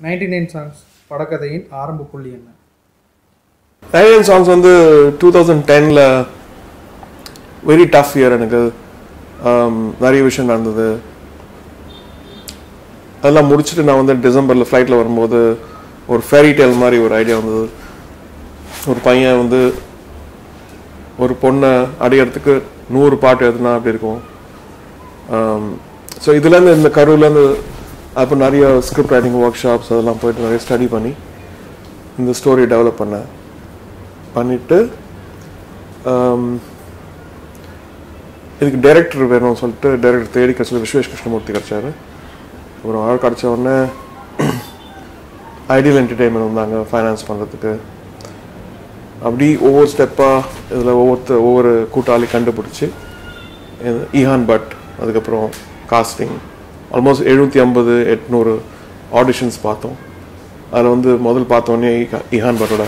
99 songs படக்கதையின் ஆரம்ப புள்ளி என்ன? 99 songs வந்து 2010ல வெரி டஃப் இயர். எனக்கு நிறைய விஷயம் நடந்தது. அதெல்லாம் முடிச்சுட்டு நான் வந்து டிசம்பரில் ஃப்ளைட்டில் வரும்போது ஒரு ஃபேரி டேல் மாதிரி ஒரு ஐடியா வந்தது. ஒரு பையன் வந்து ஒரு பொண்ணை அடையிறதுக்கு 100 பாட்டு எழுதுனா அப்படி இருக்கும். ஸோ இதுலேருந்து இந்த கருவிலேருந்து அப்போ நிறைய ஸ்கிரிப்ட் ரைட்டிங் ஒர்க் ஷாப்ஸ் அதெல்லாம் போயிட்டு நிறைய ஸ்டடி பண்ணி இந்த ஸ்டோரி டெவலப் பண்ணிவிட்டு இதுக்கு டைரக்டர் வேணும்னு சொல்லிட்டு டைரக்டர் தேடி கிடச்சது விஸ்வேஷ் கிருஷ்ணமூர்த்தி கிடச்சாரு. அப்புறம் ஆள் கிடச்ச உடனே ஐடியல் என்டர்டெயின்மெண்ட் வந்தாங்க ஃபைனான்ஸ் பண்ணுறதுக்கு. அப்படி ஒவ்வொரு ஸ்டெப்பாக இதில் ஒவ்வொரு கூட்டாளி கண்டுபிடிச்சி ஈஹான் பட், அதுக்கப்புறம் காஸ்டிங் ஆல்மோஸ்ட் 750-800 ஆடிஷன்ஸ் பார்த்தோம். அதில் வந்து முதல் பார்த்தோன்னே ஈஹான் பட்டோட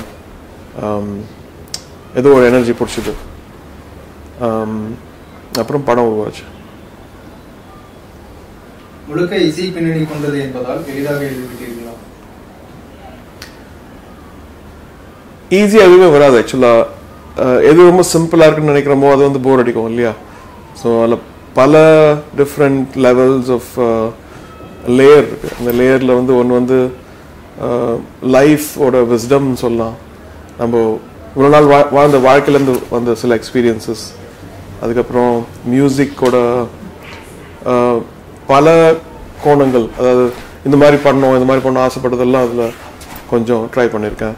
ஏதோ ஒரு எனர்ஜி பிடிச்சிது. அப்புறம் படம் உருவாச்சு. முழுக்க இசை பின்னணி கொண்டது என்பதால் எளிதாக எழுதிவிட்டீர்களா? ஈஸியாக எதுவுமே வராது ஆக்சுவலாக. எது ரொம்ப சிம்பிளாக இருக்குன்னு நினைக்கிறோமோ அது வந்து போர் அடிக்கும் இல்லையா? ஸோ அதில் பல டிஃப்ரெண்ட் லெவல்ஸ் ஆஃப் லேயர் இருக்குது. அந்த லேயரில் வந்து ஒன்று வந்து லைஃபோட விஸ்டம்னு சொல்லலாம். நம்ம இவ்வளோ நாள் வாழ்ந்த வாழ்க்கையிலேருந்து வந்த சில எக்ஸ்பீரியன்சஸ், அதுக்கப்புறம் மியூசிக்கோட பல கோணங்கள், அதாவது இந்த மாதிரி பண்ண ஆசைப்பட்டதெல்லாம் அதில் கொஞ்சம் ட்ரை பண்ணியிருக்கேன்.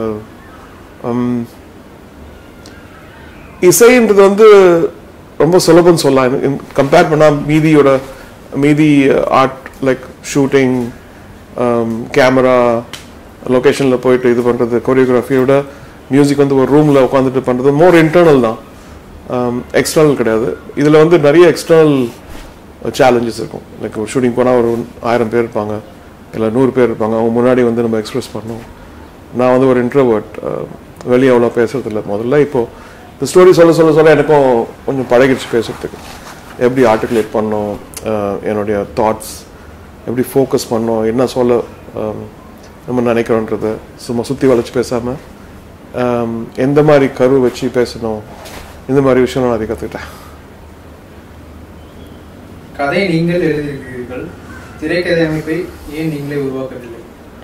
இசைன்றது வந்து ரொம்ப சுலபம்னு சொல்லலாம். கம்பேர் பண்ணால் மீதி ஆர்ட் லைக் ஷூட்டிங், கேமரா, லொக்கேஷனில் போயிட்டு இது பண்ணுறது, கொரியோகிராஃபியோட மியூசிக் வந்து ஒரு ரூமில் உட்காந்துட்டு பண்ணுறது மோர் இன்டர்னல் தான், எக்ஸ்டர்னல் கிடையாது. இதில் வந்து நிறைய எக்ஸ்டர்னல் சேலஞ்சஸ் இருக்கும். லைக் ஒரு ஷூட்டிங் போனால் ஒரு 1000 பேர் இருப்பாங்க, இல்லை 100 பேர் இருப்பாங்க. அவங்க முன்னாடி வந்து நம்ம எக்ஸ்பிரஸ் பண்ணணும். நான் வந்து ஒரு இன்ட்ரோவர்ட், வெளியே அவ்வளோ பேசுறதில்ல முதல்ல. இப்போது இந்த ஸ்டோரி சொல்ல எனக்கும் கொஞ்சம் பழகிடுச்சு பேசுறதுக்கு. எப்படி ஆர்டிகுலேட் பண்ணோம், என்னுடைய தாட்ஸ் எப்படி ஃபோக்கஸ் பண்ணோம், என்ன சொல்ல நம்ம நினைக்கிறோன்றது, சும்மா சுற்றி வளைச்சி பேசாமல் எந்த மாதிரி கரு வச்சு பேசணும், இந்த மாதிரி விஷயம் நான் அதை கற்றுக்கிட்டேன். கதை நீங்கள் எழுதியிருக்கிறீர்கள், திரைக்கதை அமைப்பை ஏன் நீங்களே உருவாக்கவில்லை?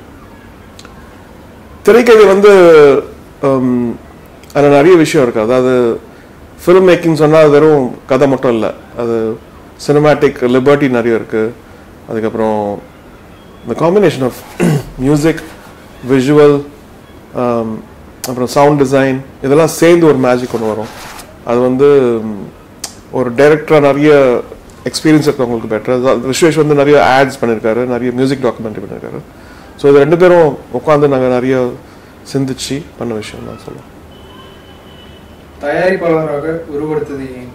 திரைக்கதை வந்து அதில் நிறைய விஷயம் இருக்குது. அதாவது ஃபிலிம் மேக்கிங் சொன்னால் வெறும் கதை மட்டும் இல்லை, அது சினிமேட்டிக் லிபர்ட்டி நிறைய இருக்குது. அதுக்கப்புறம் இந்த காம்பினேஷன் ஆஃப் மியூசிக், விஷுவல், அப்புறம் சவுண்ட் டிசைன், இதெல்லாம் சேர்ந்து ஒரு மேஜிக் ஒன்று வரும். அது வந்து ஒரு டைரக்டராக நிறைய எக்ஸ்பீரியன்ஸ் இருக்கவங்களுக்கு பெட்டர். விஸ்வேஷ் வந்து நிறைய ஆட்ஸ் பண்ணியிருக்காரு, நிறைய மியூசிக் டாக்குமெண்ட்ரி பண்ணியிருக்காரு. ஸோ இது 2 பேரும் உட்காந்து நாங்கள் நிறைய சிந்திச்சு பண்ண விஷயம் தான் சொல்லுவோம். தயாரிப்பாளராக உருவெடுத்தது ஏன்?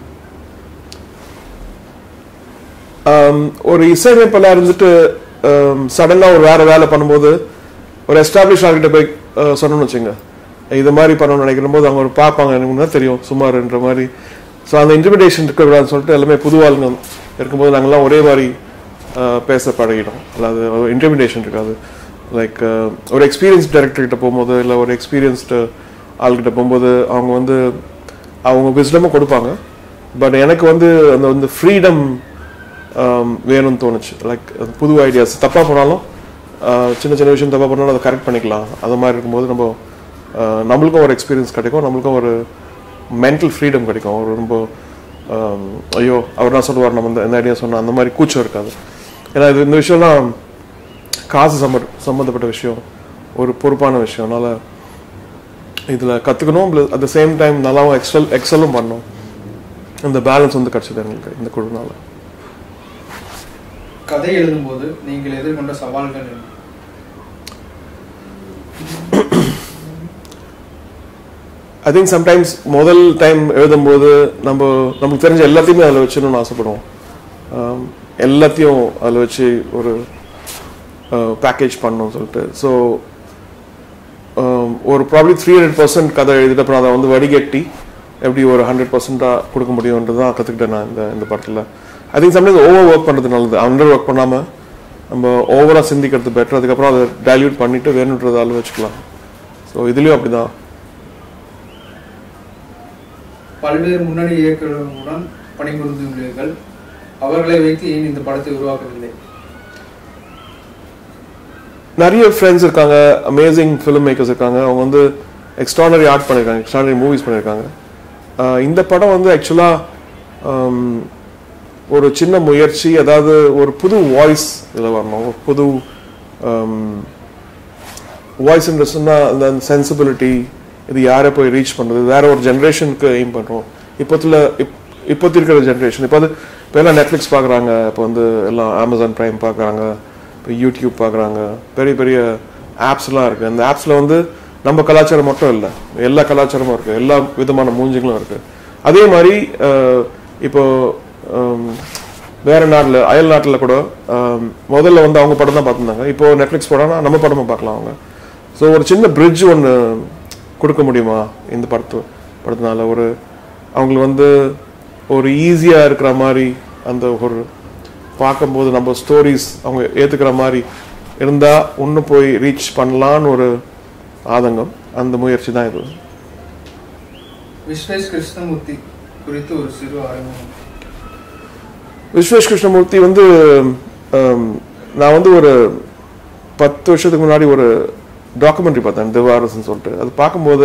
ஒரு இசையமைப்பாளர் இருந்துட்டு சடனாக ஒரு வேறு வேலை பண்ணும்போது ஒரு எஸ்டாப்ளிஷ் ஆகிட்ட போய் சொன்னோன்னு வச்சுங்க, இது மாதிரி பண்ணணும்னு நினைக்கிற போது அவங்க ஒரு பார்ப்பாங்க, எனக்கு முன்னாடி தெரியும் சுமார்ன்ற மாதிரி. ஸோ அந்த இன்டிமிடேஷன் இருக்கக்கூடாதுன்னு சொல்லிட்டு எல்லாமே புதுவாளுங்க இருக்கும்போது நாங்கள்லாம் ஒரே மாதிரி பேச பழகிடும். அதாவது இன்டிமிடேஷன் இருக்காது. லைக் ஒரு எக்ஸ்பீரியன்ஸ் டைரக்டர்கிட்ட போகும்போது, இல்லை ஒரு எக்ஸ்பீரியன்ஸ்டு ஆள்கிட்ட போகும்போது அவங்க வந்து அவங்க விஸ்டமும் கொடுப்பாங்க. பட் எனக்கு வந்து அந்த வந்து ஃப்ரீடம் வேணும்னு தோணுச்சு. லைக் புது ஐடியாஸ், தப்பாக போனாலும் சின்ன சின்ன விஷயம் தப்பாக போனாலும் அதை கரெக்ட் பண்ணிக்கலாம். அது மாதிரி இருக்கும்போது நம்மளுக்கும் ஒரு எக்ஸ்பீரியன்ஸ் கிடைக்கும், நம்மளுக்கும் ஒரு மென்டல் ஃப்ரீடம் கிடைக்கும். ஒரு ரொம்ப ஐயோ அவர் தான் சொல்லுவார், நம்ம இந்த ஐடியா சொன்னால் அந்த மாதிரி கூச்சம் இருக்காது. ஏன்னா இந்த விஷயம்லாம் காசு சம்மந்தப்பட்ட விஷயம், ஒரு பொறுப்பான விஷயம். அதனால் இதில் கற்றுக்கணும், அட் த சேம் டைம் நல்லாவும் எக்ஸலும் பண்ணணும். இந்த பேலன்ஸ் வந்து கிடச்சிது எங்களுக்கு இந்த குழுனால. கதை எழுதும்போது நீங்கள் எதிர்கொண்ட சவால்கள் என்ன? ஐ திங்க் சம்டைம்ஸ் முதல் டைம் எழுதும்போது நமக்கு தெரிஞ்ச எல்லாத்தையுமே அதில் வச்சுன்னு ஆசைப்படுவோம். எல்லாத்தையும் அதில் வச்சு ஒரு பேக்கேஜ் பண்ணணும்னு சொல்லிட்டு. ஸோ ஒரு ப்ராப்ளி 300% கதை எழுதிட்டு அப்புறம் அதை வந்து வடிகட்டி எப்படி ஒரு 100% கொடுக்க முடியும்ன்றது தான் கற்றுக்கிட்டேன் நான் இந்த படத்தில். I think sometimes over work பண்ணுறது நல்லது. அண்டர் ஒர்க் பண்ணாமல் நம்ம ஓவராக சிந்திக்கிறது பெட்டர். அதுக்கப்புறம் அதை டைல்யூட் பண்ணிட்டு வேணுன்றத அளவு வச்சுக்கலாம். ஸோ இதுலேயும் அப்படிதான். பல்வேறு முன்னணி இயக்குநர்களுடன் பணிபுரிந்துள்ளீர்கள். அவர்களை வைத்து ஏன் இந்த படத்தை உருவாக்கவில்லை? நிறைய ஃப்ரெண்ட்ஸ் இருக்காங்க, அமேசிங் ஃபிலிம் மேக்கர்ஸ் இருக்காங்க. அவங்க வந்து எக்ஸ்ட்ரானரி ஆர்ட் பண்ணியிருக்காங்க, எக்ஸ்ட்ரானரி மூவிஸ் பண்ணியிருக்காங்க. இந்த படம் வந்து ஆக்சுவலாக ஒரு சின்ன முயற்சி, அதாவது ஒரு புது வாய்ஸ் இதில் வரணும். ஒரு புது வாய்ஸ் என்று சொன்னால் அந்த சென்சிபிலிட்டி, இது யாரை போய் ரீச் பண்ணுறது, வேற ஒரு ஜென்ரேஷனுக்கு எய்ம் பண்ணுறோம். இப்போத்தி இருக்கிற ஜென்ரேஷன் இப்போ எல்லாம் நெட்ஃப்ளிக்ஸ் பார்க்குறாங்க, இப்போ வந்து எல்லாம் அமேசான் ப்ரைம் பார்க்குறாங்க, இப்போ யூடியூப் பார்க்குறாங்க, பெரிய பெரிய ஆப்ஸ்லாம் இருக்குது. அந்த ஆப்ஸில் வந்து நம்ம கலாச்சாரம் மட்டும் இல்லை, எல்லா கலாச்சாரமும் இருக்குது, எல்லா விதமான மூஞ்சிகளும் இருக்குது. அதே மாதிரி இப்போ வேற நாட்டில், அயல் நாட்டில் கூட முதல்ல வந்து அவங்க படம் தான் பார்த்துருந்தாங்க. இப்போ நெட்ஃப்ளிக்ஸ் படம்னா நம்ம படமாக பார்க்கலாம் அவங்க. ஸோ ஒரு சின்ன பிரிட்ஜ் ஒன்று கொடுக்க முடியுமா இந்த படத்தினால? அவங்களுக்கு வந்து ஒரு ஈஸியாக இருக்கிற மாதிரி, அந்த ஒரு பார்க்கும்போது நம்ம ஸ்டோரிஸ் அவங்க ஏற்றுக்கிற மாதிரி இருந்தால் இன்னும் போய் ரீச் பண்ணலான்னு ஒரு ஆதங்கம், அந்த முயற்சி தான் இது. விஸ்வேஷ் கிருஷ்ணமூர்த்தி குறித்து ஒரு சிறு அறிமுகம். விஸ்வேஷ் கிருஷ்ணமூர்த்தி வந்து நான் வந்து ஒரு 10 வருஷத்துக்கு முன்னாடி ஒரு டாக்குமெண்ட்ரி பார்த்தேன், திவாரஸ்ன்னு சொல்லிட்டு. அது பார்க்கும்போது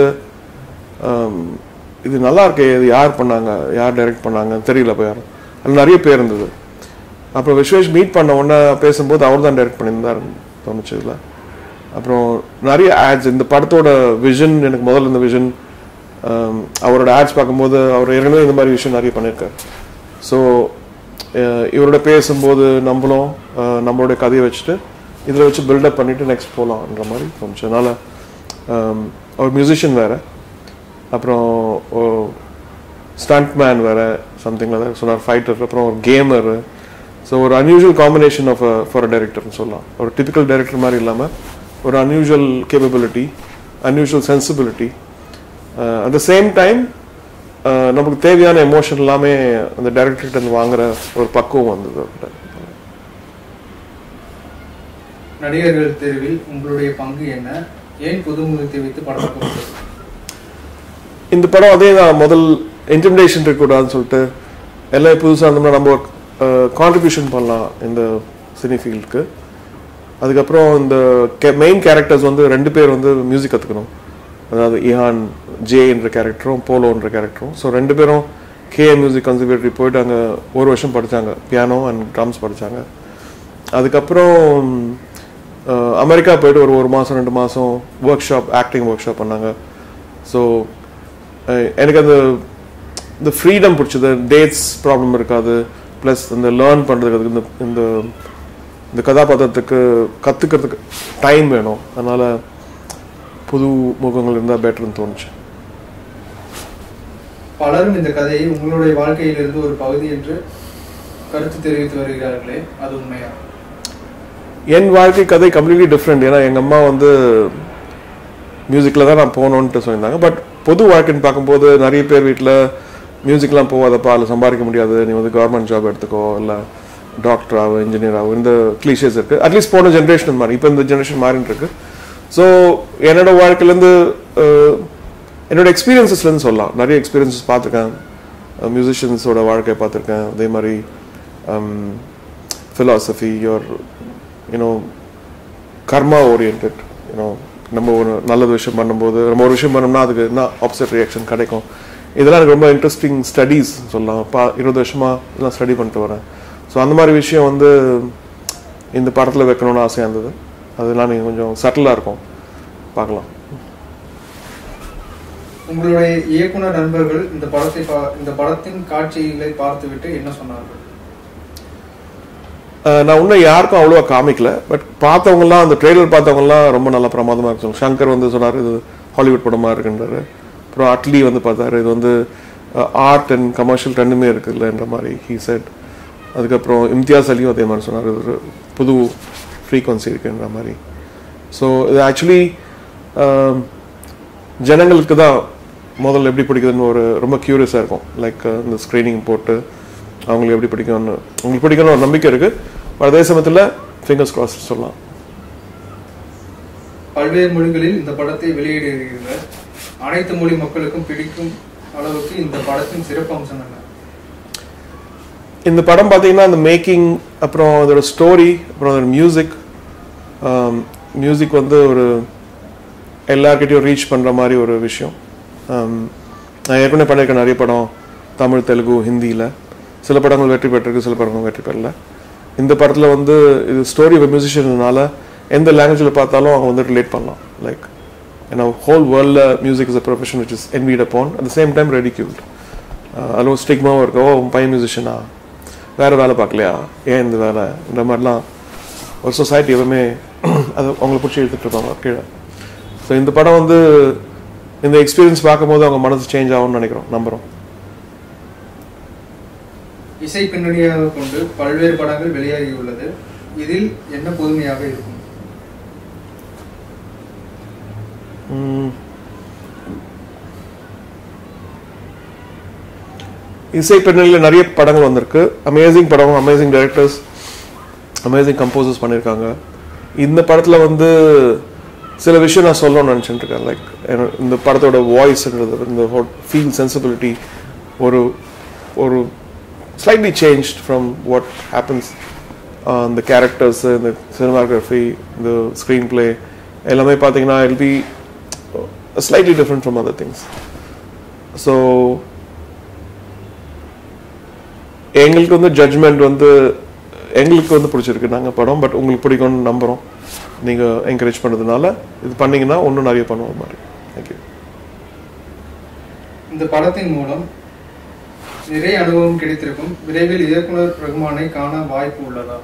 இது நல்லா இருக்கு, இது யார் பண்ணாங்க, யார் டைரக்ட் பண்ணாங்கன்னு தெரியல. இப்போ யாரும் அது நிறைய பேர் இருந்தது. அப்புறம் விஸ்வேஷ் மீட் பண்ண உடனே பேசும்போது அவர் தான் டைரக்ட் பண்ணியிருந்தார் தோணுச்சு இதில். அப்புறம் நிறைய ஆட்ஸ், இந்த படத்தோட விஷன் எனக்கு முதல்ல இந்த விஷன், அவரோட ஆட்ஸ் பார்க்கும்போது அவர் ஏற்கனவே இந்த மாதிரி விஷயம் நிறைய பண்ணியிருக்கார். ஸோ இவரோட பேசும்போது நம்மளும் நம்மளுடைய கதையை வச்சுட்டு இதில் வச்சு பில்டப் பண்ணிவிட்டு நெக்ஸ்ட் போகலான்ற மாதிரி தோணுச்சு. அதனால் அவர் மியூசிஷியன் வேறு, அப்புறம் ஸ்டண்ட் மேன் வேறு, சம்திங் தான் சொன்னார், ஃபைட்டர், அப்புறம் ஒரு கேமரு. ஸோ ஒரு unusual combination of for a டைரக்டர்னு சொல்லலாம். ஒரு டிபிக்கல் டைரக்டர் மாதிரி இல்லாமல் ஒரு unusual capability, unusual sensibility, at the same time நமக்கு தேவையான எமோஷன் எல்லாமே அந்த டைரக்டர்கிட்ட இருந்து வாங்குற ஒரு பக்குவம் வந்தது. நடிகர்கள் தேர்வில் உங்களுடைய பங்கு என்ன? ஏன் புதுமுகத்தை வைத்து படம்? இந்த படம் அதே தான், முதல் இன்டிமிடேஷன் இருக்கக்கூடாதுன்னு சொல்லிட்டு எல்லாம் புதுசாக இருந்தோம்னா நம்ம கான்ட்ரிபியூஷன் பண்ணலாம் இந்த சினி ஃபீல்டுக்கு. அதுக்கப்புறம் இந்த மெயின் கேரக்டர்ஸ் வந்து 2 பேர் வந்து மியூசிக் கற்றுக்கணும். அதாவது இஹான் ஜே என்ற கேரக்டரும் போலோன்ற கேரக்டரும். ஸோ 2 பேரும் கேஎம் மியூசிக் கன்சர்வேட்டரி போயிட்டு அங்கே 1 வருஷம் படித்தாங்க, பியானோ அண்ட் ட்ரம்ஸ் படித்தாங்க. அதுக்கப்புறம் அமெரிக்கா போயிட்டு ஒரு மாதம் 2 மாதம் workshop, acting workshop பண்ணாங்க. ஸோ எனக்கு அந்த இந்த ஃப்ரீடம் பிடிச்சது, டேட்ஸ் ப்ராப்ளம் இருக்காது, ப்ளஸ் இந்த லேர்ன் பண்ணுறதுக்கு இந்த கதாபாத்திரத்துக்கு கற்றுக்கிறதுக்கு டைம் வேணும். அதனால் புது முகங்கள் இருந்தால் பெட்டர்னு தோணுச்சு. பலரும் இந்த கதையை உங்களுடைய வாழ்க்கையிலிருந்து ஒரு பகுதி என்று கருத்து தெரிவித்து வருகிறார்களே, அது உண்மையா? என் வாழ்க்கை கதை கம்ப்ளீட்லி டிஃப்ரெண்ட். ஏன்னா எங்கள் அம்மா வந்து மியூசிக்கில் தான் நான் போகணுன்ட்டு சொல்லியிருந்தாங்க. பட் பொது வாழ்க்கைன்னு பார்க்கும்போது நிறைய பேர் வீட்டில் மியூசிக்லாம் போகாதப்பா, அதில் சம்பாதிக்க முடியாது, நீ வந்து கவர்மெண்ட் ஜாப் எடுத்துக்கோ, இல்லை டாக்டர் ஆகும், இன்ஜினியர் ஆகும், இந்த கிளீஷேஸ் இருக்குது. அட்லீஸ்ட் போன ஜென்ரேஷன் மாதிரி, இப்போ இந்த ஜென்ரேஷன் மாறின்னு இருக்கு. ஸோ என்னோட வாழ்க்கையிலேருந்து என்னோட எக்ஸ்பீரியன்ஸஸ்லேருந்து சொல்லலாம். நிறைய எக்ஸ்பீரியன்ஸஸ் பார்த்துருக்கேன், மியூசிஷியன்ஸோட வாழ்க்கையை பார்த்துருக்கேன். அதே மாதிரி philosophy or கர்மா ஓரியன்ட். நம்ம ஒரு நல்லது விஷயம் பண்ணும்போது, நம்ம ஒரு விஷயம் பண்ணோம்னா அதுக்கு என்ன ஆப்போசிட் ரியாக்ஷன் கிடைக்கும். இதெல்லாம் எனக்கு ரொம்ப இன்ட்ரெஸ்டிங் ஸ்டடீஸ் சொல்லலாம். 20 வருஷமாக இதெல்லாம் ஸ்டடி பண்ணிட்டு வரேன். ஸோ அந்த மாதிரி விஷயம் வந்து இந்த படத்தில் வைக்கணும்னு ஆசையாக இருந்தது. அதெல்லாம் நீங்கள் கொஞ்சம் சட்டிலாக இருக்கும், பார்க்கலாம். உங்களுடைய இயக்குனர் நண்பர்கள் இந்த படத்தின் காட்சிகளை பார்த்துவிட்டு என்ன சொன்னார்கள்? நான் இன்னும் யாருக்கும் அவ்வளோவா காமிக்கல. பட் பார்த்தவங்கலாம், அந்த ட்ரெய்லர் பார்த்தவங்கலாம் ரொம்ப நல்லா பிரமாதமாக இருக்கு. சங்கர் வந்து சொன்னார் இது ஹாலிவுட் படமாக இருக்குன்றாரு. அப்புறம் அட்லி வந்து பார்த்தாரு இது வந்து ஆர்ட் அண்ட் கமர்ஷியல் ரெண்டுமே இருக்குல்லன்ற மாதிரி ஹீ செட். அதுக்கப்புறம் இம்தியாஸ் அலியும் அதே மாதிரி சொன்னார், இது ஒரு புது ஃப்ரீக்வன்சி இருக்குன்ற மாதிரி. ஸோ இது ஆக்சுவலி ஜனங்களுக்கு தான் முதல்ல எப்படி பிடிக்குதுன்னு ஒரு ரொம்ப க்யூரியஸாக இருக்கும். லைக் இந்த ஸ்க்ரீனிங் போட்டு அவங்களுக்கு எப்படி பிடிக்கும்னு, உங்களுக்கு பிடிக்கணும்னு ஒரு நம்பிக்கை இருக்குது. அதே சமயத்தில் ஃபிங்கர்ஸ் கிராஸ் சொல்லலாம். பல்வேறு மொழிகளில் இந்த படத்தை வெளியிடுகிறீர்கள். அனைத்து மொழி மக்களுக்கும் பிடிக்கும் அளவுக்கு இந்த படத்தின் சிறப்பு அம்சம் என்ன? இந்த படம் பார்த்தீங்கன்னா அந்த மேக்கிங், அப்புறம் அதோட ஸ்டோரி, அப்புறம் அதோட மியூசிக் வந்து ஒரு எல்லார்கிட்டையும் ரீச் பண்ணுற மாதிரி ஒரு விஷயம். நான் ஏற்கனவே பண்ணியிருக்கேன் நிறைய படம், தமிழ், தெலுங்கு, ஹிந்தியில். சில படங்கள் வெற்றி பெற்றிருக்கு, சில படங்கள் வெற்றி பெறல. இந்த படத்தில் வந்து இது ஸ்டோரி ஆஃப் மியூசிஷியனால எந்த லாங்குவேஜில் பார்த்தாலும் அவங்க வந்து ரிலேட் பண்ணலாம். லைக் ஏன்னா ஹோல் வேர்ல்டில் music is a profession which is envied upon, at the same time ridiculed. அதில் ஒரு ஸ்டிக்மாவும் இருக்கோ, பையன் மியூசிஷியனா, வேறு வேலை பார்க்கலையா, ஏன் இந்த வேலை, இந்த மாதிரிலாம் ஒரு சொசைட்டி எப்பவுமே அது அவங்களை பிடிச்சி எடுத்துகிட்டு இருப்பாங்க கீழே. ஸோ இந்த படம் வந்து இந்த எக்ஸ்பீரியன்ஸ் பார்க்கும்போது அவங்க மனசு சேஞ்ச் ஆகும்னு நினைக்கிறோம், நம்புகிறோம். இசை பின்னணியாக கொண்டு பல்வேறு படங்கள் வெளியாகியுள்ளது. இதில் என்ன புதுமையாக இருக்கும்? இசை பின்னணியில் நிறைய படங்கள் வந்திருக்கு. அமேசிங் படம், அமேசிங் டைரக்டர்ஸ், அமேசிங் கம்போசர்ஸ் பண்ணியிருக்காங்க. இந்த படத்தில் வந்து சில விஷயம் நான் சொல்லணும்னு நினச்சிட்டு இருக்கேன். லைக் இந்த படத்தோட வாய்ஸ்ன்றது, இந்த ஃபீல் சென்சிபிலிட்டி ஒரு ஒரு slightly changed from what happens on the characters, the cinematography, the screenplay. எல்லாமே பார்த்தீங்கன்னா it'll be slightly different from other things. So எங்களுக்கு வந்து ஜட்ஜ்மெண்ட் வந்து எங்களுக்கு வந்து பிடிச்சிருக்கு நாங்கள் படம், பட் உங்களுக்கு பிடிக்கும்னு நம்புகிறோம். நீங்கள் என்கரேஜ் பண்ணுறதுனால இது பண்ணிங்கன்னா இன்னும் நிறைய பண்ணுவோம் மாதிரி. தேங்க்யூ. இந்த படத்தின் மூலம் நிறைய அனுபவம் கிடைத்திருக்கும். விரைவில் இயக்குனர் ரகுமானை காண வாய்ப்பு உள்ளதா?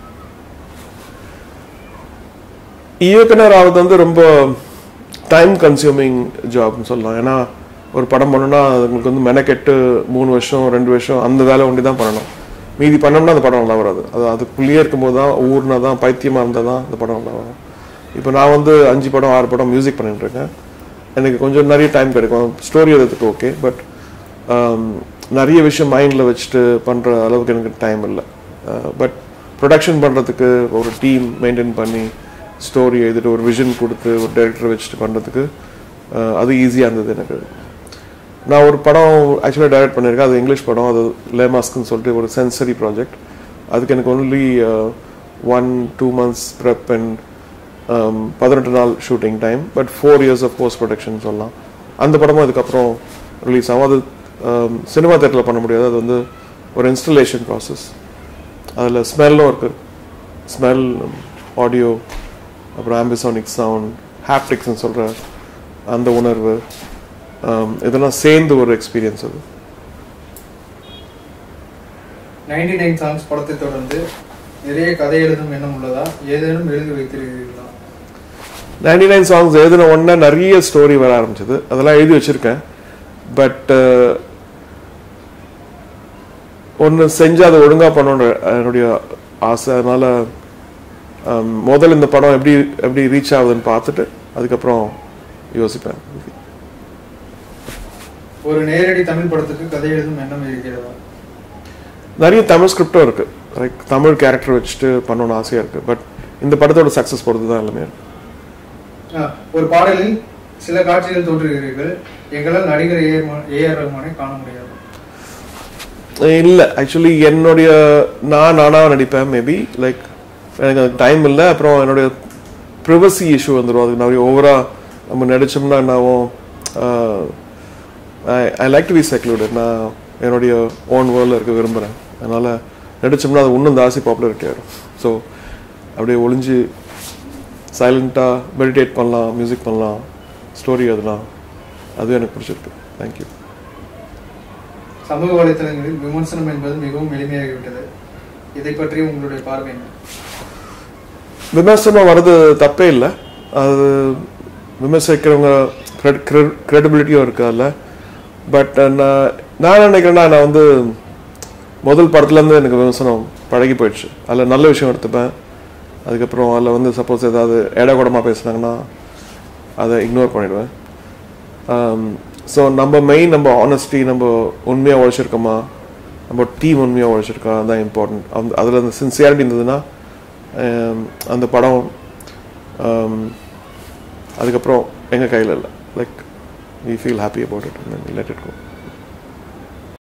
இயக்குனர் ஆவது வந்து ரொம்ப டைம் கன்சியூமிங் ஜாப்னு சொல்லலாம். ஏன்னா ஒரு படம் பண்ணணும்னா உங்களுக்கு வந்து மெனக்கெட்டு 3 வருஷம் 2 வருஷம் அந்த வேலை ஒண்டி தான் பண்ணணும். மீதி பண்ணோம்னா அந்த படம் நல்லா வராது. அதுக்குள்ளேயே இருக்கும்போது தான், ஊர்னா தான், பைத்தியமாக இருந்தால் தான் அந்த படம் நல்லா வரும். இப்போ நான் வந்து 5 படம் 6 படம் மியூசிக் பண்ணிட்டு இருக்கேன். எனக்கு கொஞ்சம் நிறைய டைம் கிடைக்கும். ஸ்டோரி எழுதுறதுக்கு ஓகே, பட் நிறைய விஷயம் மைண்டில் வச்சுட்டு பண்ணுற அளவுக்கு எனக்கு டைம் இல்லை. பட் ப்ரொடக்ஷன் பண்ணுறதுக்கு ஒரு டீம் மெயின்டைன் பண்ணி ஸ்டோரி எழுதிட்டு ஒரு விஷன் கொடுத்து ஒரு டைரக்டர் வச்சுட்டு பண்ணுறதுக்கு அது ஈஸியாக இருந்தது எனக்கு. நான் ஒரு படம் ஆக்சுவலாக டைரக்ட் பண்ணியிருக்கேன். அது இங்கிலீஷ் படம். அது லேமாஸ்க்குன்னு சொல்லிட்டு ஒரு சென்சரி ப்ராஜெக்ட். அதுக்கு எனக்கு ஒன்லி 1-2 months ப்ரெப் அண்ட் 18 நாள் shooting time, but 4 years of post production சொல்லலாம். அந்த படமும் அதுக்கப்புறம் ரிலீஸ் ஆகும். அது சினிமா தேட்டரில் பண்ண முடியாது. அது வந்து ஒரு இன்ஸ்டலேஷன் ப்ராசஸ். அதில் ஸ்மெல்லும் இருக்குது. ஸ்மெல், ஆடியோ, அப்புறம் ஆம்பிசானிக் சவுண்ட், ஹாப்டிக்ஸ்ன்னு சொல்கிற அந்த உணர்வு, இதெல்லாம் சேர்ந்து ஒரு எக்ஸ்பீரியன்ஸ். அது 99 Songs படத்தை தொடர்ந்து நிறைய கதை எழுதும் எண்ணம் உள்ளதா? ஏதேனும் எழுதி வைத்திருக்கிறீர்களா? 99 Songs எழுதின உடனே நிறைய ஸ்டோரி வர ஆரம்பிச்சது. அதெல்லாம் எழுதி வச்சிருக்கேன். பட் ஒன்று செஞ்சு அதை ஒழுங்காக பண்ணணுன்ற என்னுடைய ஆசை. அதனால முதல்ல இந்த படம் எப்படி ரீச் ஆகுதுன்னு பார்த்துட்டு அதுக்கப்புறம் யோசிப்பேன். ஒரு நேரடி தமிழ் படத்துக்கு கதை எழுதும் எண்ணம் இருக்கிறதா? நிறைய தமிழ் ஸ்கிரிப்டும் இருக்கு. லைக் தமிழ் கேரக்டர் வச்சுட்டு பண்ணணும்னு ஆசையாக இருக்கு. பட் இந்த படத்தோட சக்ஸஸ் பொறுத்து தான் எல்லாமே இருக்கு. ஒரு பாடலில் சில காட்சிகள் தோன்றுகிறீர்கள். எங்களால் நடிகர் ஏஆர் ரஹ்மானை காண முடியாது. இல்லை, ஆக்சுவலி என்னுடைய நானாக நடிப்பேன். மேபி லைக் எனக்கு அது டைம் இல்லை. அப்புறம் என்னுடைய ப்ரிவசி இஷ்யூ வந்துடும். அதுக்கு நிறைய ஓவராக நம்ம நடித்தோம்னா என்னாகும். I like to be secluded. நான் என்னுடைய ஓன் வேர்ல்டில் இருக்க விரும்புகிறேன். அதனால் நடித்தோம்னா அது இன்னும் ஜாஸ்தி பாப்புலாரிட்டி ஆகிடும். ஸோ அப்படியே ஒளிஞ்சு சைலண்ட்டாக மெடிடேட் பண்ணலாம், மியூசிக் பண்ணலாம், ஸ்டோரி அதெல்லாம் அதுவும் எனக்கு பிடிச்சிருக்கு. தேங்க்யூ. சமூக வலைத்தளங்களில் விமர்சனம் என்பது மிகவும் எளிமையாகிவிட்டது. இதை பற்றி உங்களுடைய பார்வை என்ன? விமர்சனம் வர்றது தப்பே இல்லை. அது விமர்சிக்கிறவங்க கிரெடிபிலிட்டியும் இருக்கு அதில். பட் நான் நினைக்கிறேன்னா, நான் வந்து முதல் படத்துலேருந்து எனக்கு விமர்சனம் பழகி போயிடுச்சு. அதில் நல்ல விஷயம் எடுத்துப்பேன். அதுக்கப்புறம் அதில் வந்து சப்போஸ் ஏதாவது ஏடாகூடமாக பேசுனாங்கன்னா அதை இக்னோர் பண்ணிவிடுவேன். ஸோ நம்ம ஆனஸ்டி, நம்ம உண்மையாக உழைச்சிருக்கோமா, நம்ம டீம் உண்மையாக உழைச்சிருக்கா, அதுதான் இம்பார்ட்டன்ட். அதில் அந்த சின்சியாரிட்டி இருந்ததுன்னா அந்த படம் அதுக்கப்புறம் எங்கள் கையில் இல்லை. Like we feel happy about it and then we let it go.